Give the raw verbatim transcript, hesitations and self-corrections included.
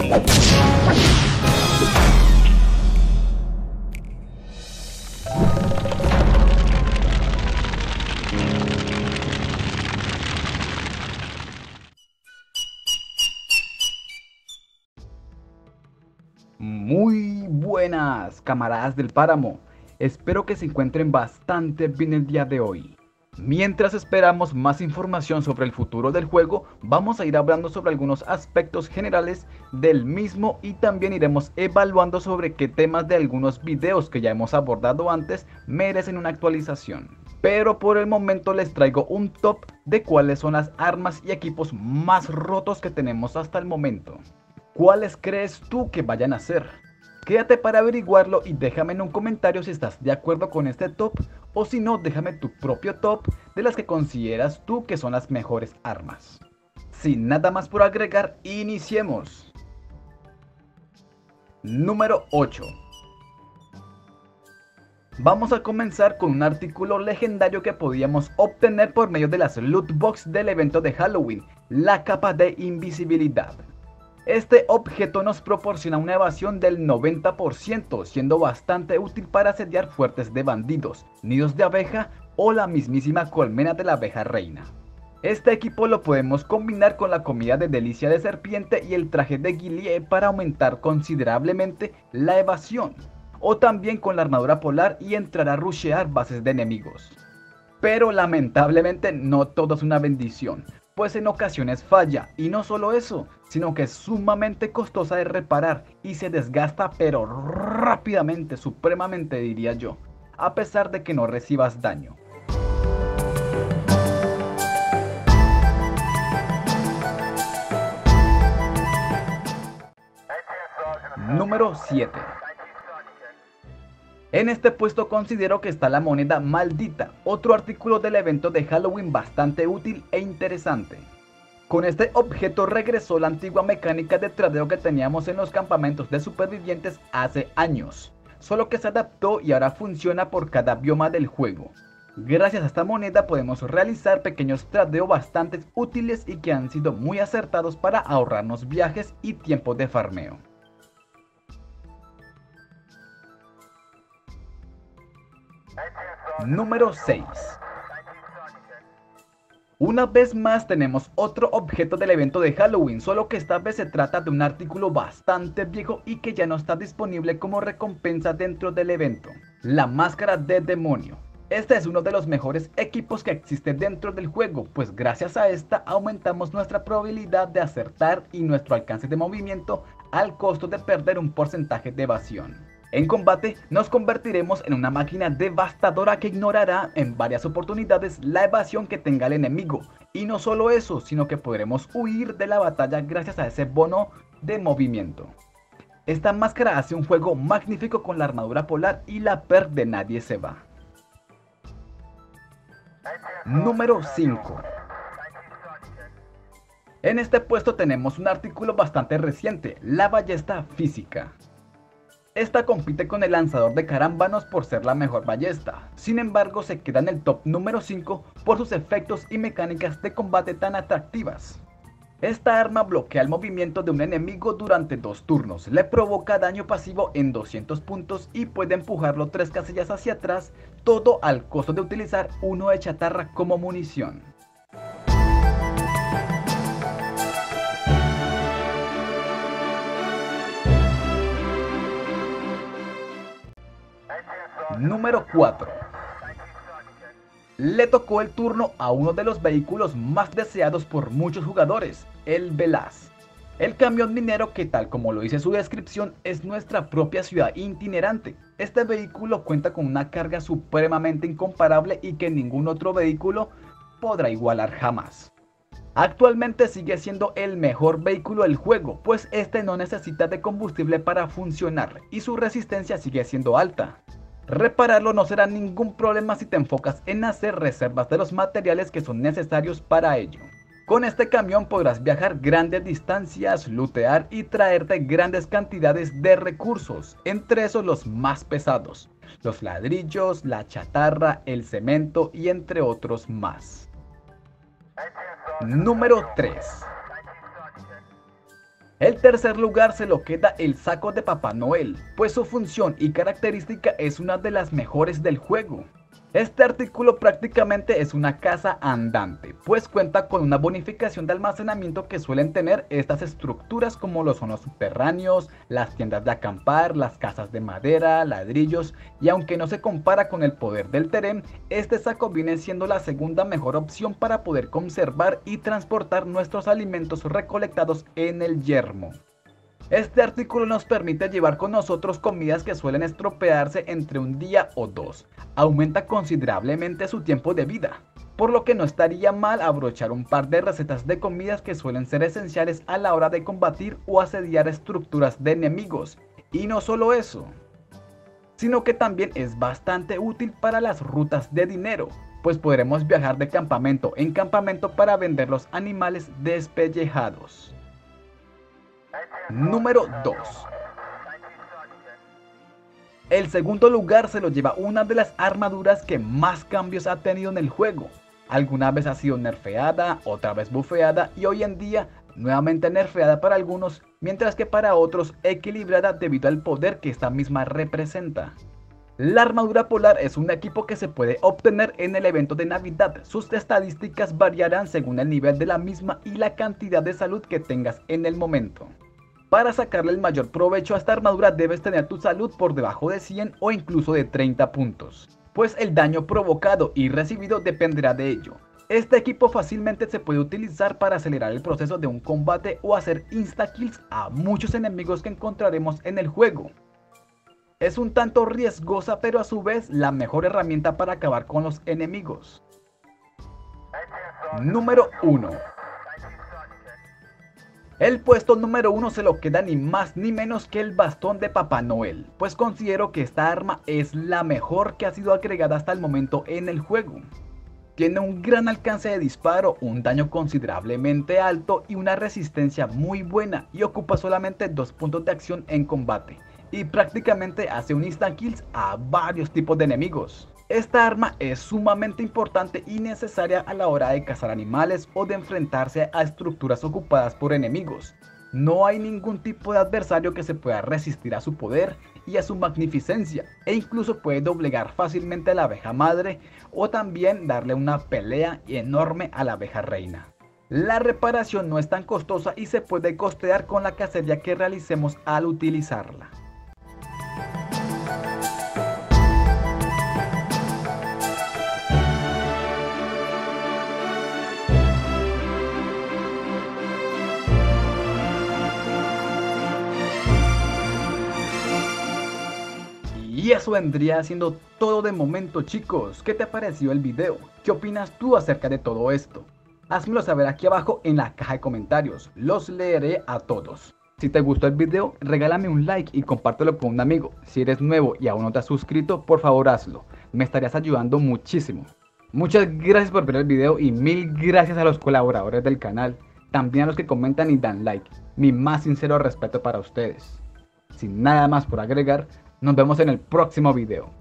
Muy buenas, camaradas del páramo. Espero que se encuentren bastante bien el día de hoy. Mientras esperamos más información sobre el futuro del juego, vamos a ir hablando sobre algunos aspectos generales del mismo y también iremos evaluando sobre qué temas de algunos videos que ya hemos abordado antes merecen una actualización. Pero por el momento les traigo un top de cuáles son las armas y equipos más rotos que tenemos hasta el momento. ¿Cuáles crees tú que vayan a ser? Quédate para averiguarlo y déjame en un comentario si estás de acuerdo con este top o si no, déjame tu propio top de las que consideras tú que son las mejores armas. Sin nada más por agregar, iniciemos. Número ocho. Vamos a comenzar con un artículo legendario que podíamos obtener por medio de las loot box del evento de Halloween, la capa de invisibilidad. Este objeto nos proporciona una evasión del noventa por ciento, siendo bastante útil para asediar fuertes de bandidos, nidos de abeja o la mismísima colmena de la abeja reina. Este equipo lo podemos combinar con la comida de delicia de serpiente y el traje de Guillier para aumentar considerablemente la evasión, o también con la armadura polar y entrar a rushear bases de enemigos. Pero lamentablemente no todo es una bendición, pues en ocasiones falla, y no solo eso, sino que es sumamente costosa de reparar y se desgasta pero rápidamente, supremamente diría yo, a pesar de que no recibas daño. Número siete. En este puesto considero que está la moneda maldita, otro artículo del evento de Halloween bastante útil e interesante. Con este objeto regresó la antigua mecánica de tradeo que teníamos en los campamentos de supervivientes hace años, solo que se adaptó y ahora funciona por cada bioma del juego. Gracias a esta moneda podemos realizar pequeños tradeos bastante útiles y que han sido muy acertados para ahorrarnos viajes y tiempo de farmeo. Número seis. Una vez más tenemos otro objeto del evento de Halloween, solo que esta vez se trata de un artículo bastante viejo y que ya no está disponible como recompensa dentro del evento. La máscara de demonio. Este es uno de los mejores equipos que existe dentro del juego, pues gracias a esta aumentamos nuestra probabilidad de acertar y nuestro alcance de movimiento al costo de perder un porcentaje de evasión. En combate nos convertiremos en una máquina devastadora que ignorará en varias oportunidades la evasión que tenga el enemigo. Y no solo eso, sino que podremos huir de la batalla gracias a ese bono de movimiento. Esta máscara hace un juego magnífico con la armadura polar y la perk de nadie se va. Número cinco. En este puesto tenemos un artículo bastante reciente, la ballesta física. Esta compite con el lanzador de carámbanos por ser la mejor ballesta, sin embargo se queda en el top número cinco por sus efectos y mecánicas de combate tan atractivas. Esta arma bloquea el movimiento de un enemigo durante dos turnos, le provoca daño pasivo en doscientos puntos y puede empujarlo tres casillas hacia atrás, todo al costo de utilizar uno de chatarra como munición. Número cuatro. Le tocó el turno a uno de los vehículos más deseados por muchos jugadores, el Velaz. El camión minero que, tal como lo dice su descripción, es nuestra propia ciudad itinerante. Este vehículo cuenta con una carga supremamente incomparable y que ningún otro vehículo podrá igualar jamás. Actualmente sigue siendo el mejor vehículo del juego, pues este no necesita de combustible para funcionar y su resistencia sigue siendo alta. Repararlo no será ningún problema si te enfocas en hacer reservas de los materiales que son necesarios para ello. Con este camión podrás viajar grandes distancias, lootear y traerte grandes cantidades de recursos, entre esos los más pesados, los ladrillos, la chatarra, el cemento y entre otros más. Número tres. El tercer lugar se lo queda el saco de Papá Noel, pues su función y característica es una de las mejores del juego. Este artículo prácticamente es una casa andante, pues cuenta con una bonificación de almacenamiento que suelen tener estas estructuras como lo son los subterráneos, las tiendas de acampar, las casas de madera, ladrillos, y aunque no se compara con el poder del Terem, este saco viene siendo la segunda mejor opción para poder conservar y transportar nuestros alimentos recolectados en el yermo. Este artículo nos permite llevar con nosotros comidas que suelen estropearse entre un día o dos. Aumenta considerablemente su tiempo de vida, por lo que no estaría mal abrochar un par de recetas de comidas que suelen ser esenciales a la hora de combatir o asediar estructuras de enemigos. Y no solo eso, sino que también es bastante útil para las rutas de dinero, pues podremos viajar de campamento en campamento para vender los animales despellejados. Número dos. El segundo lugar se lo lleva una de las armaduras que más cambios ha tenido en el juego. Alguna vez ha sido nerfeada, otra vez bufeada y hoy en día nuevamente nerfeada para algunos, mientras que para otros equilibrada debido al poder que esta misma representa. La armadura polar es un equipo que se puede obtener en el evento de Navidad. Sus estadísticas variarán según el nivel de la misma y la cantidad de salud que tengas en el momento. Para sacarle el mayor provecho a esta armadura debes tener tu salud por debajo de cien o incluso de treinta puntos, pues el daño provocado y recibido dependerá de ello. Este equipo fácilmente se puede utilizar para acelerar el proceso de un combate o hacer insta-kills a muchos enemigos que encontraremos en el juego. Es un tanto riesgosa, pero a su vez la mejor herramienta para acabar con los enemigos. Número uno. El puesto número uno se lo queda ni más ni menos que el bastón de Papá Noel, pues considero que esta arma es la mejor que ha sido agregada hasta el momento en el juego. Tiene un gran alcance de disparo, un daño considerablemente alto y una resistencia muy buena, y ocupa solamente dos puntos de acción en combate, y prácticamente hace un instant kills a varios tipos de enemigos. Esta arma es sumamente importante y necesaria a la hora de cazar animales o de enfrentarse a estructuras ocupadas por enemigos. No hay ningún tipo de adversario que se pueda resistir a su poder y a su magnificencia, e incluso puede doblegar fácilmente a la abeja madre o también darle una pelea enorme a la abeja reina. La reparación no es tan costosa y se puede costear con la cacería que realicemos al utilizarla. Y eso vendría siendo todo de momento, chicos. ¿Qué te ha parecido el video? ¿Qué opinas tú acerca de todo esto? Házmelo saber aquí abajo en la caja de comentarios. Los leeré a todos. Si te gustó el video, regálame un like y compártelo con un amigo. Si eres nuevo y aún no te has suscrito, por favor hazlo. Me estarías ayudando muchísimo. Muchas gracias por ver el video y mil gracias a los colaboradores del canal. También a los que comentan y dan like. Mi más sincero respeto para ustedes. Sin nada más por agregar, nos vemos en el próximo video.